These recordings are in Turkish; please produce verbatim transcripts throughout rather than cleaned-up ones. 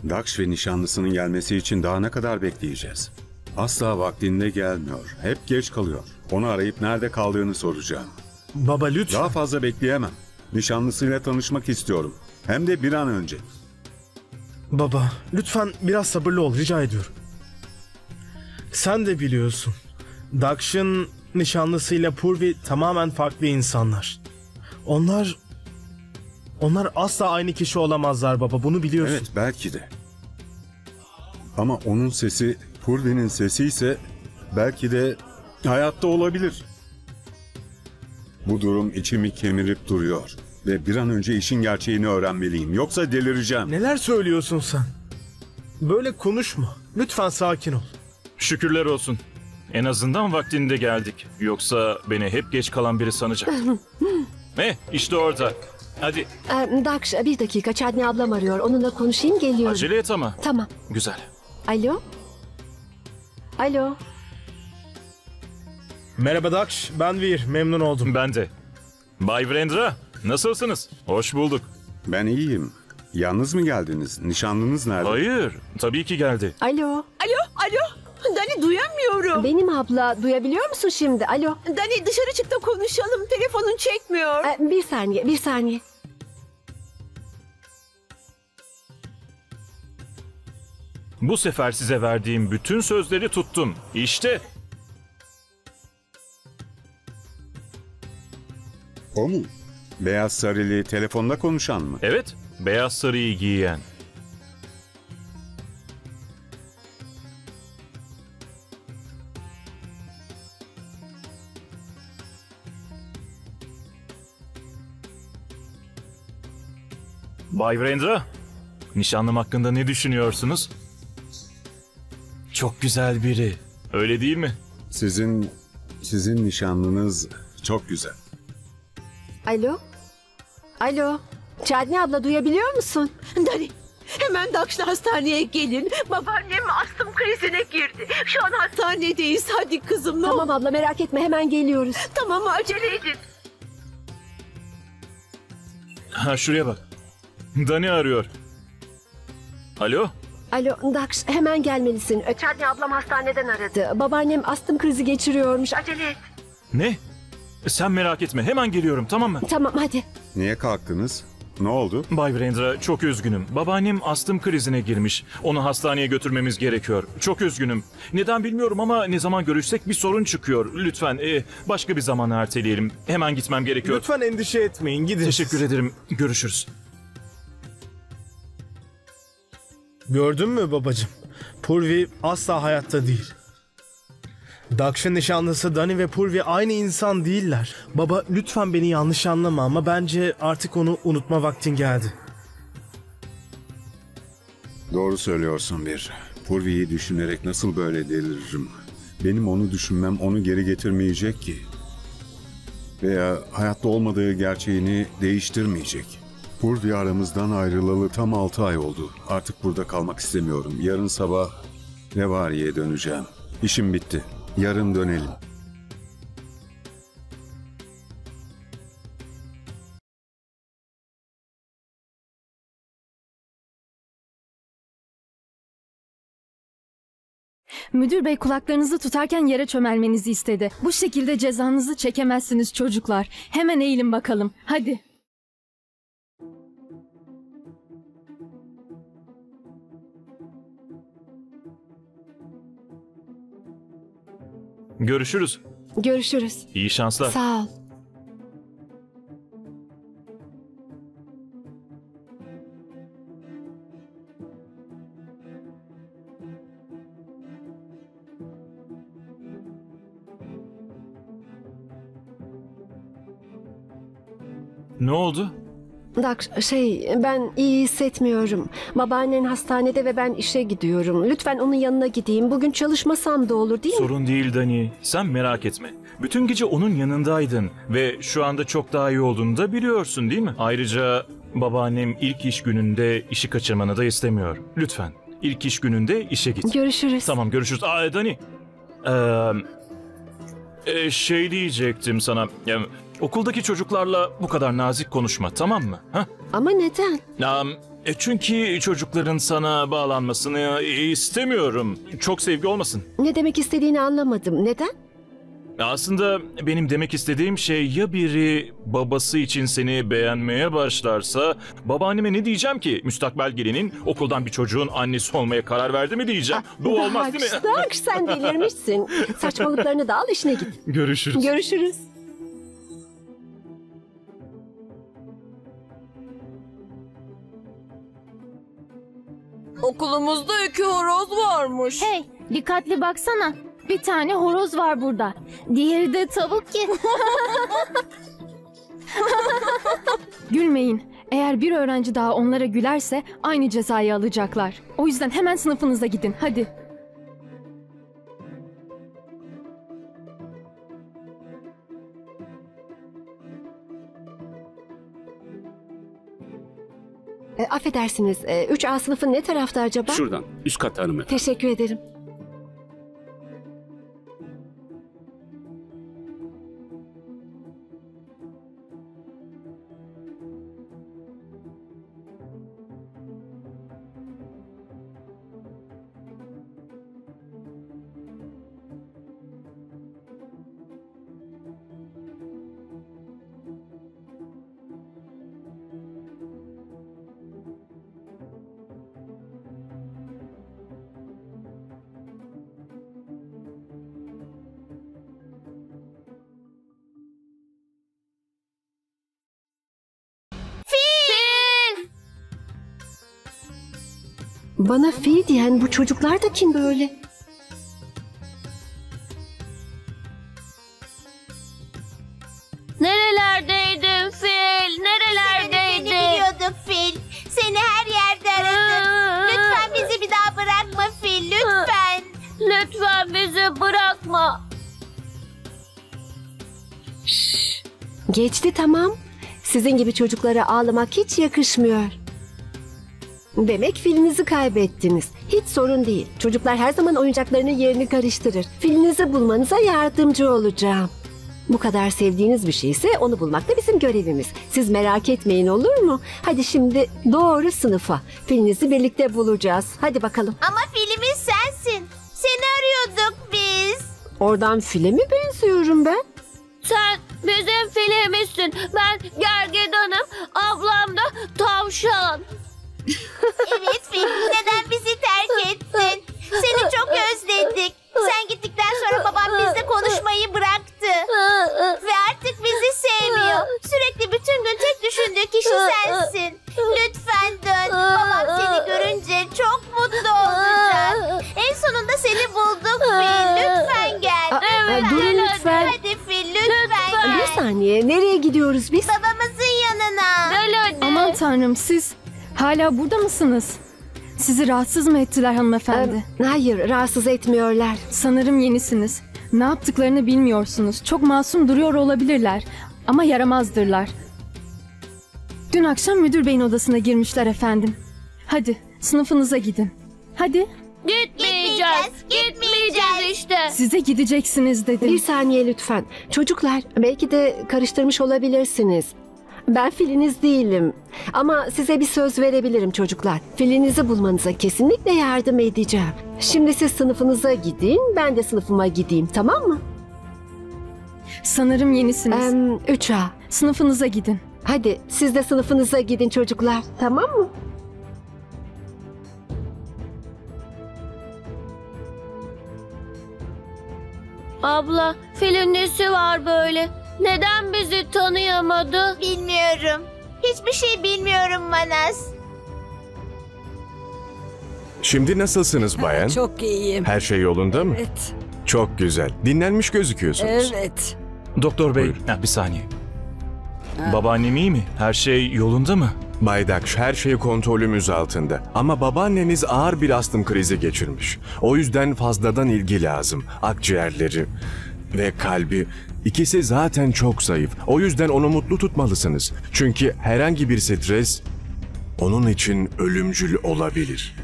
Daksh ve nişanlısının gelmesi için daha ne kadar bekleyeceğiz? Asla vaktinde gelmiyor. Hep geç kalıyor. Onu arayıp nerede kaldığını soracağım. Baba lütfen. Daha fazla bekleyemem. Nişanlısıyla tanışmak istiyorum. Hem de bir an önce. Baba lütfen biraz sabırlı ol rica ediyorum. Sen de biliyorsun. Daksh'ın nişanlısıyla Purvi tamamen farklı insanlar. Onlar... Onlar asla aynı kişi olamazlar baba, bunu biliyorsun. Evet, belki de. Ama onun sesi Purvi'nin sesi ise belki de hayatta olabilir. Bu durum içimi kemirip duruyor. Ve bir an önce işin gerçeğini öğrenmeliyim. Yoksa delireceğim. Neler söylüyorsun sen? Böyle konuşma. Lütfen sakin ol. Şükürler olsun. En azından vaktinde geldik. Yoksa beni hep geç kalan biri sanacaktı. Eh, işte orada. Hadi. Ee, Daksh, bir dakika. Çadni ablam arıyor. Onunla konuşayım, geliyorum. Acele et ama. Tamam. Güzel. Alo? Alo? Merhaba Daksh, ben Veer. Memnun oldum. Ben de. Bay Virendra, nasılsınız? Hoş bulduk. Ben iyiyim. Yalnız mı geldiniz? Nişanlınız nerede? Hayır, tabii ki geldi. Alo? Alo, alo. Dani duyamıyorum. Benim abla. Duyabiliyor musun şimdi? Alo? Dani dışarı çık da konuşalım. Telefonun çekmiyor. Ee, bir saniye, bir saniye. Bu sefer size verdiğim bütün sözleri tuttum. İşte. O mu? Beyaz sarılı telefonda konuşan mı? Evet, beyaz sarıyı giyen. Bay Virendra, nişanlım hakkında ne düşünüyorsunuz? Çok güzel biri. Öyle değil mi? Sizin, sizin nişanlınız çok güzel. Alo? Alo? Çadni abla, duyabiliyor musun? Dani, hemen Daksh'la hastaneye gelin. Babaannem astım krizine girdi. Şu an hastanedeyiz. Hadi kızım, ne Tamam olur. abla, merak etme, hemen geliyoruz. Tamam, acele edin. Ha, şuraya bak. Dani arıyor. Alo? Alo Daksh, hemen gelmelisin. Çadni ablam hastaneden aradı. Babaannem astım krizi geçiriyormuş. Acele et. Ne? Sen merak etme, hemen geliyorum, tamam mı? Tamam, hadi. Niye kalktınız? Ne oldu? Bay Virendra, çok üzgünüm. Babaannem astım krizine girmiş. Onu hastaneye götürmemiz gerekiyor. Çok üzgünüm. Neden bilmiyorum ama ne zaman görüşsek bir sorun çıkıyor. Lütfen e, başka bir zaman erteleyelim. Hemen gitmem gerekiyor. Lütfen endişe etmeyin, gidin. Teşekkür ederim. Görüşürüz. Gördün mü babacığım? Purvi asla hayatta değil. Daksh'ın nişanlısı Dani ve Purvi aynı insan değiller. Baba lütfen beni yanlış anlama ama bence artık onu unutma vaktin geldi. Doğru söylüyorsun bir. Purvi'yi düşünerek nasıl böyle deliririm? Benim onu düşünmem onu geri getirmeyecek ki. Veya hayatta olmadığı gerçeğini değiştirmeyecek. Purvi aramızdan ayrılalı tam altı ay oldu. Artık burada kalmak istemiyorum. Yarın sabah Revari'ye döneceğim. İşim bitti. Yarın dönelim. Müdür bey kulaklarınızı tutarken yere çömelmenizi istedi. Bu şekilde cezanızı çekemezsiniz çocuklar. Hemen eğilin bakalım. Hadi. Görüşürüz. Görüşürüz. İyi şanslar. Sağ ol. Ne oldu? Daksh, şey, ben iyi hissetmiyorum. Babaannen hastanede ve ben işe gidiyorum. Lütfen onun yanına gideyim. Bugün çalışmasam da olur değil mi? Sorun değil Dani. Sen merak etme. Bütün gece onun yanındaydın ve şu anda çok daha iyi olduğunu da biliyorsun değil mi? Ayrıca babaannem ilk iş gününde işi kaçırmanı da istemiyor. Lütfen ilk iş gününde işe git. Görüşürüz. Tamam, görüşürüz. Aa, Dani. Ee, e, şey diyecektim sana. Ya, okuldaki çocuklarla bu kadar nazik konuşma, tamam mı? Ha? Ama neden? Um, E çünkü çocukların sana bağlanmasını istemiyorum. Çok sevgi olmasın. Ne demek istediğini anlamadım. Neden? Aslında benim demek istediğim şey, ya biri babası için seni beğenmeye başlarsa babaanneme ne diyeceğim ki? Müstakbel gelinin okuldan bir çocuğun annesi olmaya karar verdi mi diyeceğim. Bu olmaz değil mi? Dakş, Dakş, sen delirmişsin. Saçmalıklarını da al, işine git. Görüşürüz. Görüşürüz. Okulumuzda iki horoz varmış. Hey, dikkatli baksana. Bir tane horoz var burada. Diğeri de tavuk ki. Gülmeyin. Eğer bir öğrenci daha onlara gülerse aynı cezayı alacaklar. O yüzden hemen sınıfınıza gidin. Hadi. E, affedersiniz. E, üç A sınıfı ne tarafta acaba? Şuradan, üst katta hanımefendi. Teşekkür ederim. Bana fil diyen bu çocuklar da kim böyle? Nerelerdeydin Fil? Nerelerdeydin? Seni biliyorduk Fil. Seni her yerde aradık. Lütfen bizi bir daha bırakma Fil. Lütfen. Lütfen bizi bırakma. Geçti, tamam. Sizin gibi çocuklara ağlamak hiç yakışmıyor. Demek filinizi kaybettiniz. Hiç sorun değil. Çocuklar her zaman oyuncaklarının yerini karıştırır. Filinizi bulmanıza yardımcı olacağım. Bu kadar sevdiğiniz bir şeyse onu bulmak da bizim görevimiz. Siz merak etmeyin, olur mu? Hadi şimdi doğru sınıfa. Filinizi birlikte bulacağız. Hadi bakalım. Ama filimiz sensin. Seni arıyorduk biz. Oradan file mi benziyorum ben? Sen bizim filimizsin. Ben gergedanım. Ablam da tavşan. Evet Fil. Neden bizi terk ettin? Seni çok özledik. Sen gittikten sonra babam bizle konuşmayı bıraktı. Ve artık bizi sevmiyor. Sürekli bütün gün tek düşündüğü kişi sensin. Lütfen dön. Babam seni görünce çok mutlu olacak. En sonunda seni bulduk Fil. Lütfen gel. Aa, Lütfen. durun lütfen. Hadi Fil lütfen Bir gel. saniye, nereye gidiyoruz biz? Babamızın yanına. Gel hadi. Aman tanrım, siz hala burada mısınız? Sizi rahatsız mı ettiler hanımefendi? Ee, hayır, rahatsız etmiyorlar. Sanırım yenisiniz. Ne yaptıklarını bilmiyorsunuz. Çok masum duruyor olabilirler. Ama yaramazdırlar. Dün akşam müdür beyin odasına girmişler efendim. Hadi sınıfınıza gidin. Hadi. Gitmeyeceğiz. Gitmeyeceğiz işte. Size gideceksiniz dedim. Bir saniye lütfen. Çocuklar, belki de karıştırmış olabilirsiniz. Ben filiniz değilim. Ama size bir söz verebilirim çocuklar. Filinizi bulmanıza kesinlikle yardım edeceğim. Şimdi siz sınıfınıza gidin, ben de sınıfıma gideyim, tamam mı? Sanırım yenisiniz. Ee, üç A. Sınıfınıza gidin. Hadi siz de sınıfınıza gidin çocuklar, tamam mı? Abla, filin nesi var böyle? Neden bizi tanıyamadı? Bilmiyorum. Hiçbir şey bilmiyorum Manas. Şimdi nasılsınız bayan? Çok iyiyim. Her şey yolunda mı? Evet. Çok güzel. Dinlenmiş gözüküyorsunuz. Evet. Doktor bey, Buyur. ha, bir saniye. Babaannem iyi mi? Her şey yolunda mı? Bay Daksh, her şey kontrolümüz altında. Ama babaanneniz ağır bir astım krizi geçirmiş. O yüzden fazladan ilgi lazım. Akciğerleri ve kalbi, ikisi zaten çok zayıf. O yüzden onu mutlu tutmalısınız. Çünkü herhangi bir stres onun için ölümcül olabilir.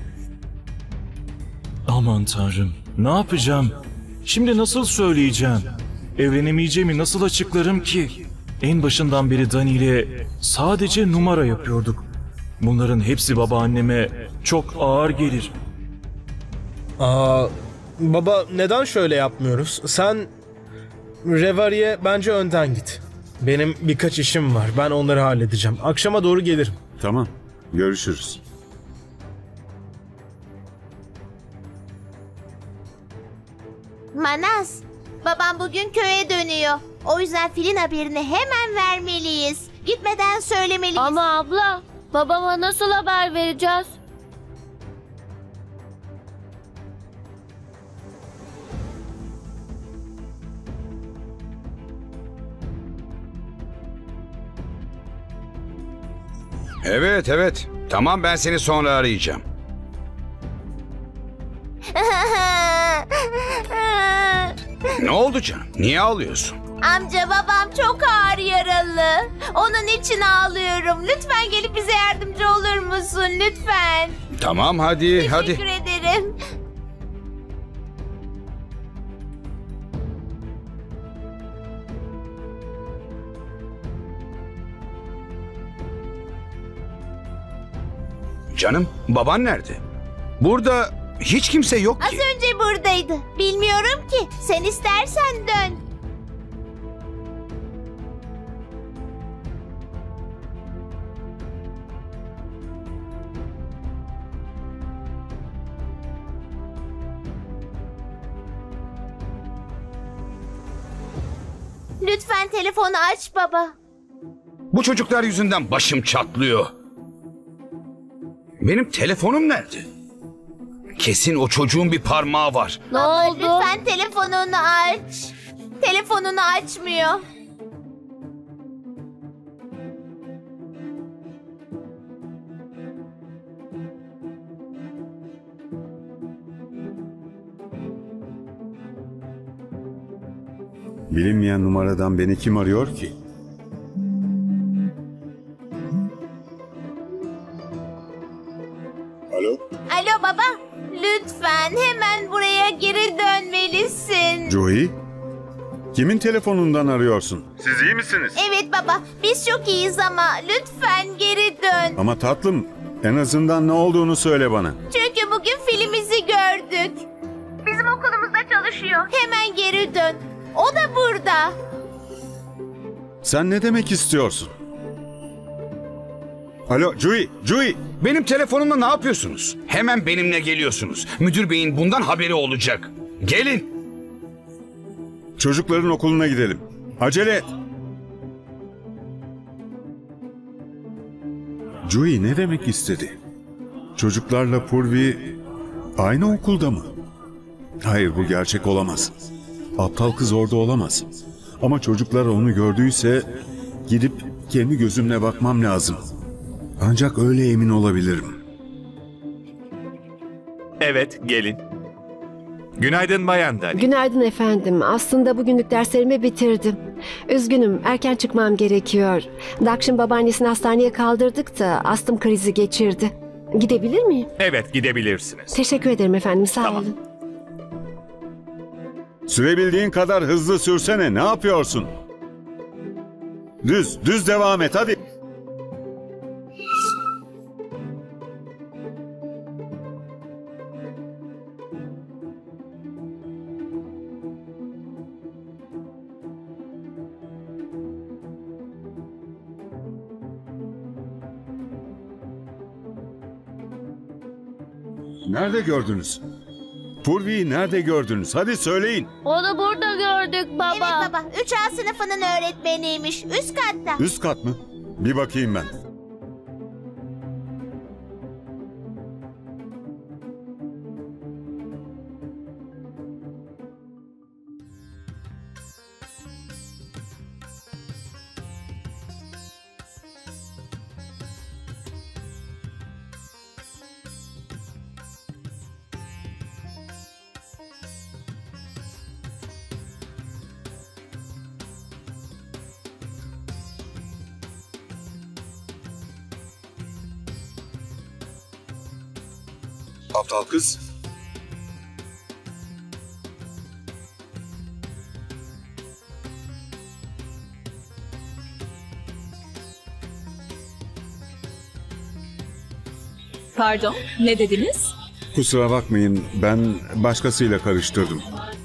Aman tanrım, ne yapacağım? Şimdi nasıl söyleyeceğim? Evlenemeyeceğimi nasıl açıklarım ki? En başından beri Dani ile sadece numara yapıyorduk. Bunların hepsi babaanneme çok ağır gelir. Aa, baba neden şöyle yapmıyoruz? Sen Revari'ye bence önden git. Benim birkaç işim var. Ben onları halledeceğim. Akşama doğru gelirim. Tamam, görüşürüz. Manas, babam bugün köye dönüyor. O yüzden filin haberini hemen vermeliyiz. Gitmeden söylemeliyiz. Ama abla, babama nasıl haber vereceğiz? Evet evet. Tamam, ben seni sonra arayacağım. Ne oldu canım? Niye ağlıyorsun? Amca, babam çok ağır yaralı. Onun için ağlıyorum. Lütfen gelip bize yardımcı olur musun? Lütfen. Tamam, hadi hadi. Teşekkür ederim. Canım, baban nerede? Burada hiç kimse yok Az ki. önce buradaydı. Bilmiyorum ki. Sen istersen dön. Lütfen telefonu aç baba. Bu çocuklar yüzünden başım çatlıyor. Benim telefonum nerede? Kesin o çocuğun bir parmağı var. Ne Baba, oldu? lütfen telefonunu aç. Telefonunu açmıyor. Bilinmeyen numaradan beni kim arıyor ki? Alo? Alo baba. Lütfen hemen buraya geri dönmelisin. Joey? Kimin telefonundan arıyorsun? Siz iyi misiniz? Evet baba. Biz çok iyiyiz ama lütfen geri dön. Ama tatlım, en azından ne olduğunu söyle bana. Çünkü bugün filmimizi gördük. Bizim okulumuzda çalışıyor. Hemen geri dön. O da burada. Sen ne demek istiyorsun? Alo, Joey, Joey! Benim telefonumla ne yapıyorsunuz? Hemen benimle geliyorsunuz. Müdür beyin bundan haberi olacak. Gelin. Çocukların okuluna gidelim. Acele et. Joey ne demek istedi? Çocuklarla Purvi aynı okulda mı? Hayır, bu gerçek olamaz. Aptal kız orada olamaz. Ama çocuklar onu gördüyse gidip kendi gözümle bakmam lazım. Ancak öyle emin olabilirim. Evet, gelin. Günaydın Bayan Dani. Günaydın efendim. Aslında bugünlük derslerimi bitirdim. Üzgünüm, erken çıkmam gerekiyor. Dakş'ın babaannesini hastaneye kaldırdık da astım krizi geçirdi. Gidebilir miyim? Evet, gidebilirsiniz. Teşekkür ederim efendim, sağ Tamam. olun. Sürebildiğin kadar hızlı sürsene. Ne yapıyorsun? Düz, düz devam et hadi. Nerede gördünüz? Purvi'yi nerede gördünüz? Hadi söyleyin. Onu burada gördük baba. Evet baba. üç A sınıfının öğretmeniymiş. Üst katta. Üst kat mı? Bir bakayım ben. Aptal kız. Pardon, ne dediniz? Kusura bakmayın, ben başkasıyla karıştırdım.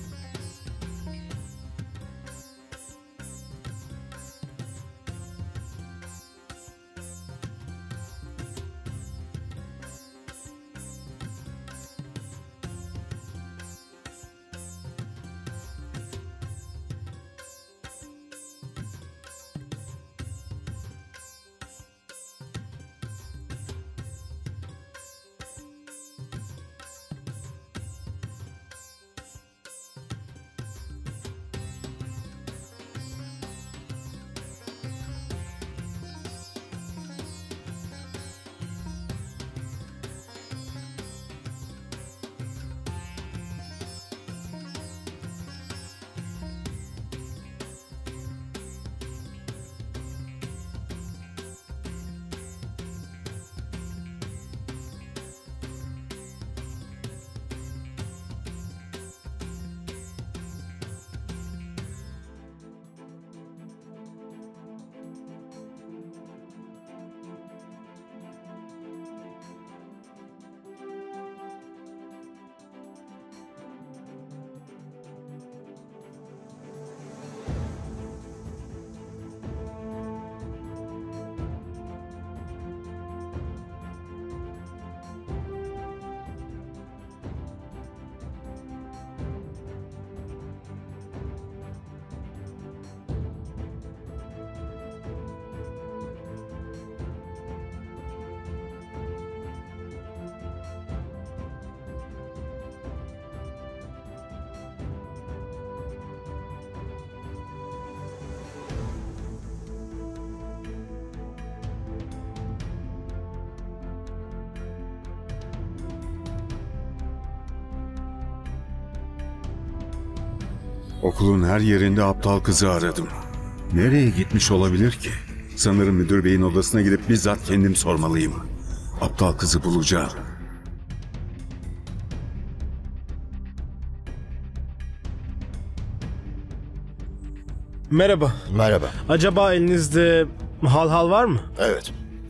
Okulun her yerinde aptal kızı aradım. Nereye gitmiş olabilir ki? Sanırım müdür beyin odasına gidip bizzat kendim sormalıyım. Aptal kızı bulacağım. Merhaba. Merhaba. Acaba elinizde hal hal var mı? Evet.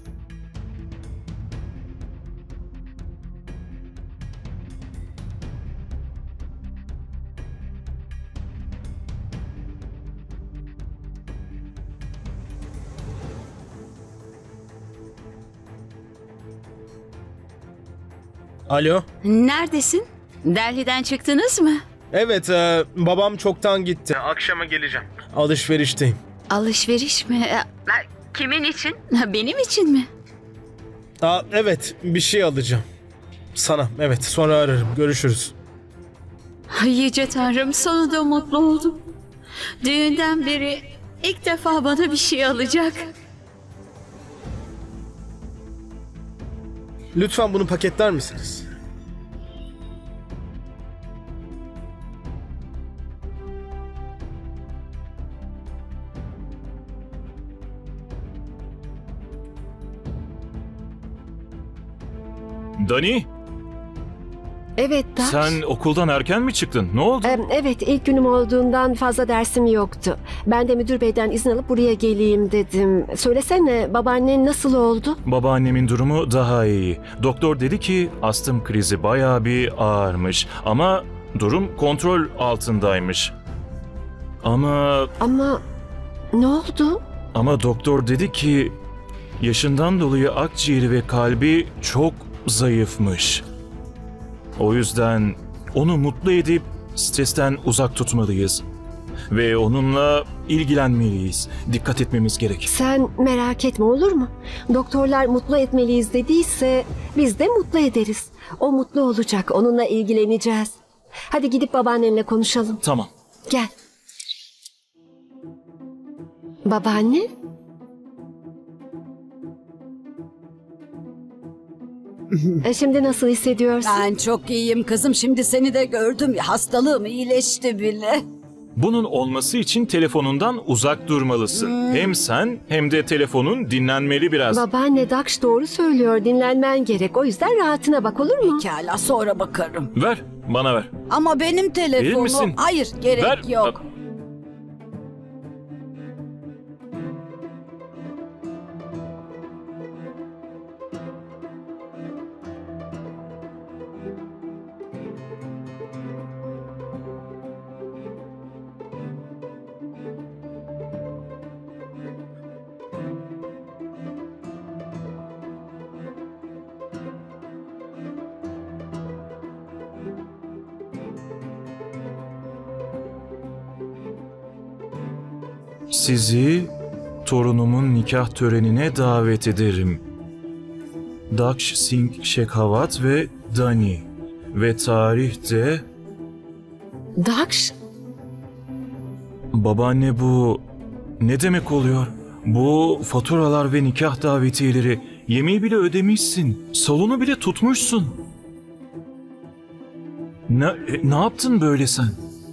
Alo. Neredesin? Delhi'den çıktınız mı? Evet, e, babam çoktan gitti. Akşama geleceğim. Alışverişteyim. Alışveriş mi? E, Kimin için? Benim için mi? Aa, evet, bir şey alacağım. Sana, evet. Sonra ararım. Görüşürüz. Ay, Yüce Tanrım, sonunda mutlu oldum. Düğünden beri ilk defa bana bir şey alacak. Lütfen bunu paketler misiniz? Dani, Evet Daksh. sen okuldan erken mi çıktın? Ne oldu? Em, Evet, ilk günüm olduğundan fazla dersim yoktu. Ben de müdür beyden izin alıp buraya geleyim dedim. Söylesene, babaannen nasıl oldu? Babaannemin durumu daha iyi. Doktor dedi ki astım krizi bayağı bir ağırmış ama durum kontrol altındaymış. Ama Ama ne oldu? ama doktor dedi ki yaşından dolayı akciğeri ve kalbi çok zayıfmış. O yüzden onu mutlu edip stresten uzak tutmalıyız. Ve onunla ilgilenmeliyiz. Dikkat etmemiz gerek. Sen merak etme, olur mu? Doktorlar mutlu etmeliyiz dediyse biz de mutlu ederiz. O mutlu olacak, onunla ilgileneceğiz. Hadi gidip babaannenle konuşalım. Tamam. Gel. Babaanne? E, Şimdi nasıl hissediyorsun? Ben çok iyiyim kızım. Şimdi seni de gördüm. Hastalığım iyileşti bile. Bunun olması için telefonundan uzak durmalısın. Hem sen hem de telefonun dinlenmeli biraz. Babaanne, Daksh doğru söylüyor. Dinlenmen gerek. O yüzden rahatına bak, olur mu? Pekala, sonra bakarım. Ver, bana ver. Ama benim Verir telefonum... misin? Hayır, gerek Ver. yok. sizi torunumun nikah törenine davet ederim. Daksh Singh Shekhawat ve Dani. Ve tarih de... Daksh? Babaanne, bu ne demek oluyor? Bu faturalar ve nikah davetiyeleri, yemeği bile ödemişsin. Salonu bile tutmuşsun. Ne, ne yaptın böyle sen?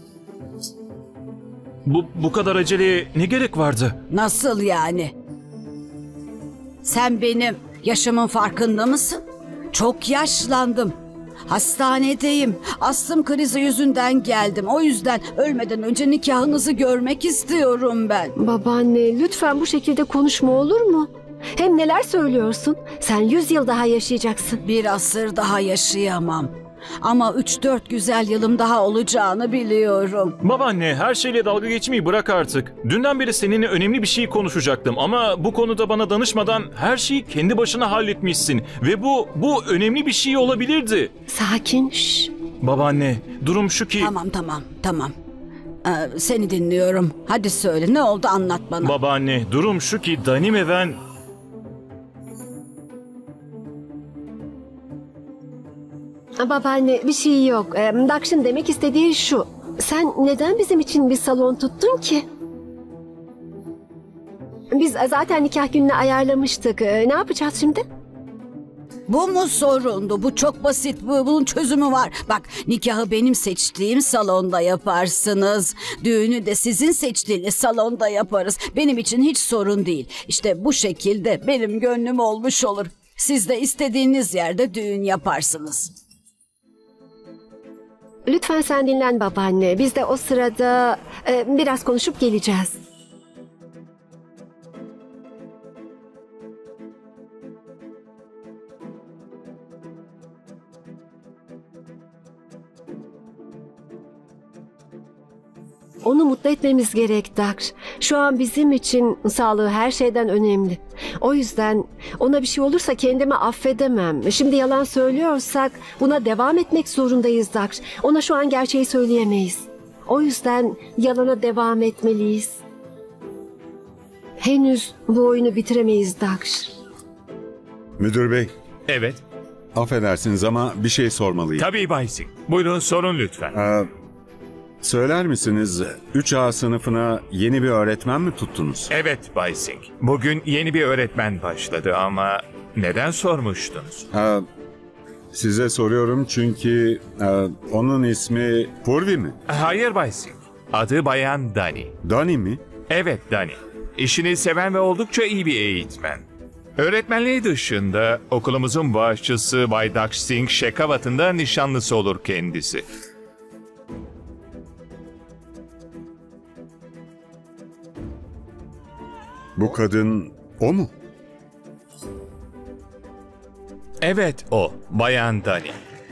Bu, bu kadar aceleye ne gerek vardı? Nasıl yani? Sen benim yaşımın farkında mısın? Çok yaşlandım. Hastanedeyim. Astım krizi yüzünden geldim. O yüzden ölmeden önce nikahınızı görmek istiyorum ben. Babaanne, lütfen bu şekilde konuşma, olur mu? Hem neler söylüyorsun? Sen yüz yıl daha yaşayacaksın. Bir asır daha yaşayamam. Ama üç dört güzel yılım daha olacağını biliyorum. Babaanne, her şeyle dalga geçmeyi bırak artık. Dünden beri seninle önemli bir şey konuşacaktım ama bu konuda bana danışmadan her şeyi kendi başına halletmişsin. Ve bu, bu önemli bir şey olabilirdi. Sakin, şşş. Babaanne, durum şu ki... Tamam tamam tamam. Ee, seni dinliyorum. Hadi söyle, ne oldu, anlat bana. Babaanne, durum şu ki Dani ve ben... Babaanne, bir şey yok. Ee, Daksh'ın demek istediği şu. Sen neden bizim için bir salon tuttun ki? Biz zaten nikah gününü ayarlamıştık. Ee, ne yapacağız şimdi? Bu mu sorundu? Bu çok basit. Bu, bunun çözümü var. Bak, nikahı benim seçtiğim salonda yaparsınız. Düğünü de sizin seçtiğiniz salonda yaparız. Benim için hiç sorun değil. İşte bu şekilde benim gönlüm olmuş olur. Siz de istediğiniz yerde düğün yaparsınız. Lütfen sen dinlen babaanne. Biz de o sırada e, biraz konuşup geleceğiz. Onu mutlu etmemiz gerek Daksh. Şu an bizim için sağlığı her şeyden önemli. O yüzden ona bir şey olursa kendimi affedemem. Şimdi yalan söylüyorsak buna devam etmek zorundayız Daksh. Ona şu an gerçeği söyleyemeyiz. O yüzden yalana devam etmeliyiz. Henüz bu oyunu bitiremeyiz Daksh. Müdür bey, Evet. affedersiniz ama bir şey sormalıyım. Tabii Bay Singh. Buyurun sorun lütfen. Ee, söyler misiniz, üç A sınıfına yeni bir öğretmen mi tuttunuz? Evet Bay Singh. Bugün yeni bir öğretmen başladı ama neden sormuştunuz? Ee, size soruyorum çünkü e, onun ismi Purvi mi? Hayır Bay Singh. Adı Bayan Dani. Dani mi? Evet Dani. İşini seven ve oldukça iyi bir eğitmen. Öğretmenliği dışında okulumuzun bağışçısı Bay Daksh Singh Shekhawat'ın da nişanlısı olur kendisi. Bu kadın o mu? Evet o. Bayan Dani.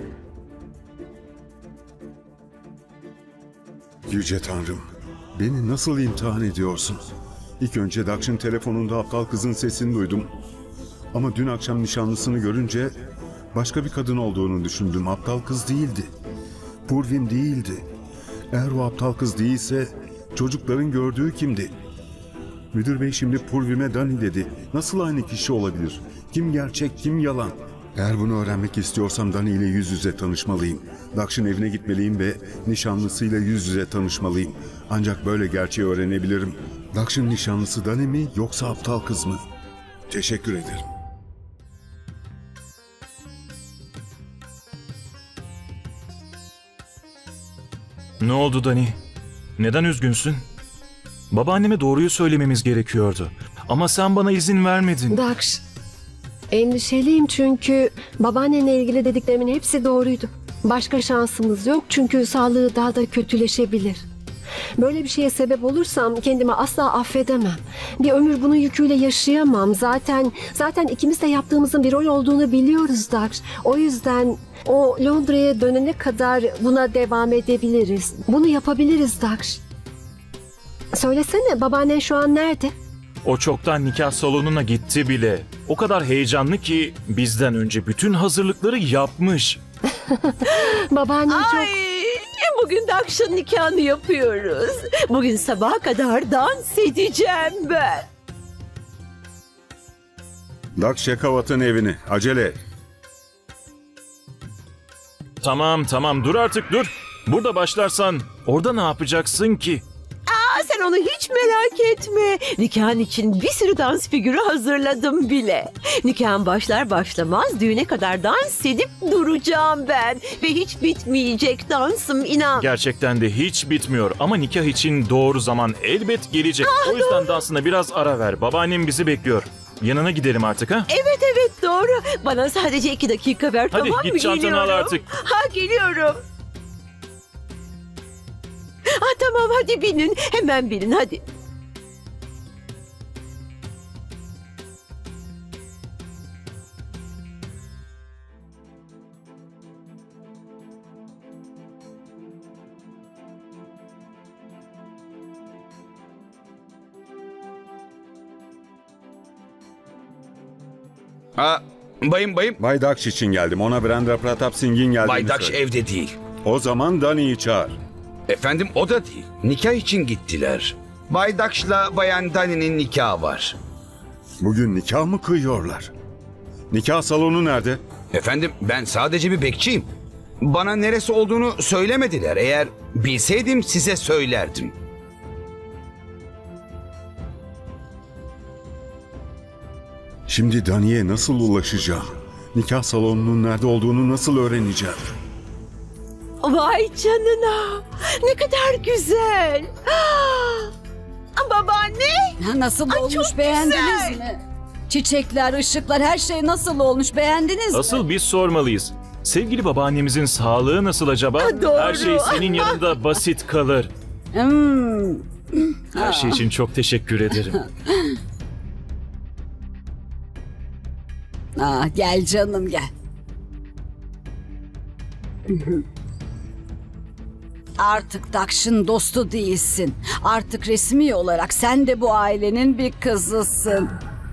Yüce Tanrım, beni nasıl imtihan ediyorsun? İlk önce Daksh'ın telefonunda aptal kızın sesini duydum. Ama dün akşam nişanlısını görünce başka bir kadın olduğunu düşündüm. Aptal kız değildi. Purvim değildi. Eğer o aptal kız değilse çocukların gördüğü kimdi? Müdür bey şimdi Purvim'e Dani dedi. Nasıl aynı kişi olabilir? Kim gerçek, kim yalan? Eğer bunu öğrenmek istiyorsam Dani ile yüz yüze tanışmalıyım. Daksh'ın evine gitmeliyim ve nişanlısıyla yüz yüze tanışmalıyım. Ancak böyle gerçeği öğrenebilirim. Daksh'ın nişanlısı Dani mi yoksa aptal kız mı? Teşekkür ederim. Ne oldu Dani? Neden üzgünsün? Babaanneme doğruyu söylememiz gerekiyordu. Ama sen bana izin vermedin. Daksh, endişeliyim çünkü babaannenle ilgili dediklerimin hepsi doğruydu. Başka şansımız yok çünkü sağlığı daha da kötüleşebilir. Böyle bir şeye sebep olursam kendimi asla affedemem. Bir ömür bunun yüküyle yaşayamam. Zaten zaten ikimiz de yaptığımızın bir rol olduğunu biliyoruz Daksh. O yüzden o Londra'ya dönene kadar buna devam edebiliriz. Bunu yapabiliriz Daksh. Söylesene, babaannen şu an nerede? O çoktan nikah salonuna gitti bile. O kadar heyecanlı ki bizden önce bütün hazırlıkları yapmış. Babaannem Ay, çok... Bugün Daksh'ın nikahını yapıyoruz. Bugün sabaha kadar dans edeceğim ben. Daksh Shekawat'ın evini. Acele et. Tamam tamam dur artık dur. Burada başlarsan orada ne yapacaksın ki? Aa, sen onu hiç merak etme. Nikahın için bir sürü dans figürü hazırladım bile. Nikahın başlar başlamaz düğüne kadar dans edip duracağım ben. Ve hiç bitmeyecek dansım, inan. Gerçekten de hiç bitmiyor ama nikah için doğru zaman elbet gelecek. Ah, o yüzden doğru. dansına biraz ara ver. Babaannem bizi bekliyor. Yanına gidelim artık ha? Evet evet doğru. Bana sadece iki dakika ver, Hadi, tamam mı? git çantanı al Geliyorum. artık. Ha, geliyorum. Ha, tamam hadi binin. Hemen binin hadi. Ha, bayım bayım. Bay Daksh için geldim. Ona Brenda Pratap Singh'in geldiğini Bay Daksh söyle. evde değil. O zaman Dani'yi çağır. Efendim o da değil. Nikah için gittiler. Bay Daksh'la Bayan Dani'nin nikahı var. Bugün nikah mı kıyıyorlar? Nikah salonu nerede? Efendim ben sadece bir bekçiyim. Bana neresi olduğunu söylemediler. Eğer bilseydim size söylerdim. Şimdi Dani'ye nasıl ulaşacağım? Nikah salonunun nerede olduğunu nasıl öğreneceğim? Vay canına. Ne kadar güzel. Ah, babaanne. Nasıl Ay, olmuş, çok beğendiniz güzel. mi? Çiçekler, ışıklar, her şey nasıl olmuş, beğendiniz mi? Asıl biz sormalıyız. Sevgili babaannemizin sağlığı nasıl acaba? Ha, doğru. Her şey senin yanında basit kalır. Hmm. Her şey için çok teşekkür ederim. Aa, gel canım gel. Artık Daksh'ın dostu değilsin. Artık resmi olarak sen de bu ailenin bir kızısın.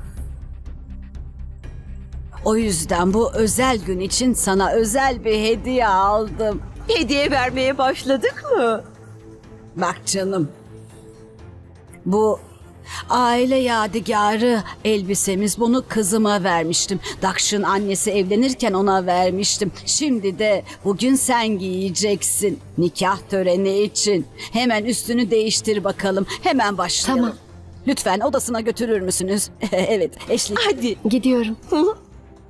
O yüzden bu özel gün için sana özel bir hediye aldım. Hediye vermeye başladık mı? Bak canım. Bu aile yadigarı elbisemiz, bunu kızıma vermiştim. Daksh'ın annesi evlenirken ona vermiştim. Şimdi de bugün sen giyeceksin. Nikah töreni için. Hemen üstünü değiştir bakalım. Hemen başlayalım. Tamam. Lütfen odasına götürür müsünüz? Evet, eşlik. Hadi. Gidiyorum. Hı?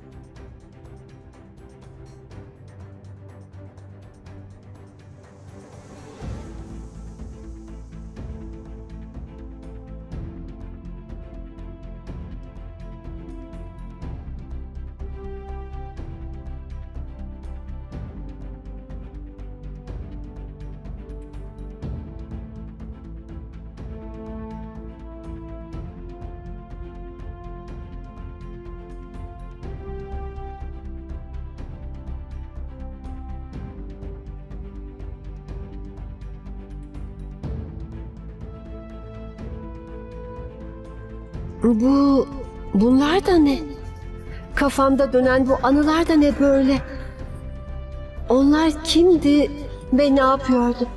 Bu, bunlar da ne? Kafamda dönen bu anılar da ne böyle? Onlar kimdi ve ne yapıyordu?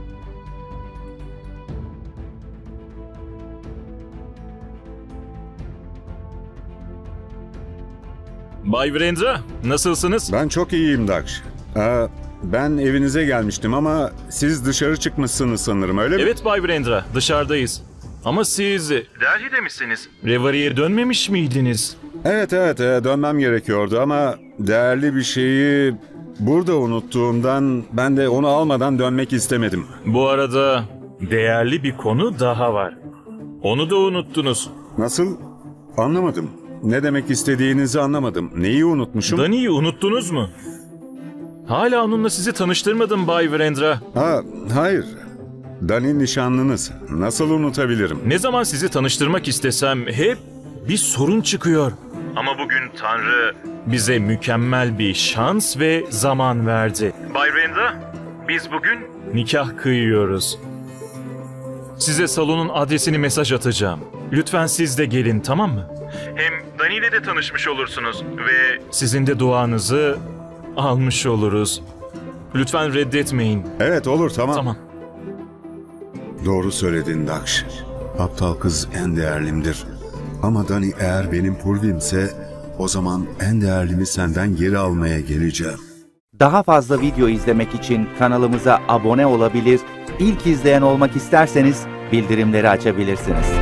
Bay Virendra, nasılsınız? Ben çok iyiyim Daksh. Ee, ben evinize gelmiştim ama siz dışarı çıkmışsınız sanırım, öyle mi? Evet Bay Virendra, dışarıdayız. Ama siz Delhi'de misiniz? Revari'ye dönmemiş miydiniz? Evet evet e, dönmem gerekiyordu ama değerli bir şeyi burada unuttuğumdan ben de onu almadan dönmek istemedim. Bu arada değerli bir konu daha var. Onu da unuttunuz. Nasıl? Anlamadım. Ne demek istediğinizi anlamadım. Neyi unutmuşum? Dani'yi unuttunuz mu? Hala onunla sizi tanıştırmadım Bay Virendra. Ha, hayır. Dani nişanlınız. Nasıl unutabilirim? Ne zaman sizi tanıştırmak istesem hep bir sorun çıkıyor. Ama bugün Tanrı bize mükemmel bir şans ve zaman verdi. Bay Virendra, biz bugün nikah kıyıyoruz. Size salonun adresini mesaj atacağım. Lütfen siz de gelin, tamam mı? Hem Dani ile de tanışmış olursunuz ve sizin de duanızı almış oluruz. Lütfen reddetmeyin. Evet olur, tamam. Tamam. Doğru söyledin Daksh. Aptal kız en değerlimdir. Ama Dani eğer benim Purvi'mse o zaman en değerlimi senden geri almaya geleceğim. Daha fazla video izlemek için kanalımıza abone olabilir, ilk izleyen olmak isterseniz bildirimleri açabilirsiniz.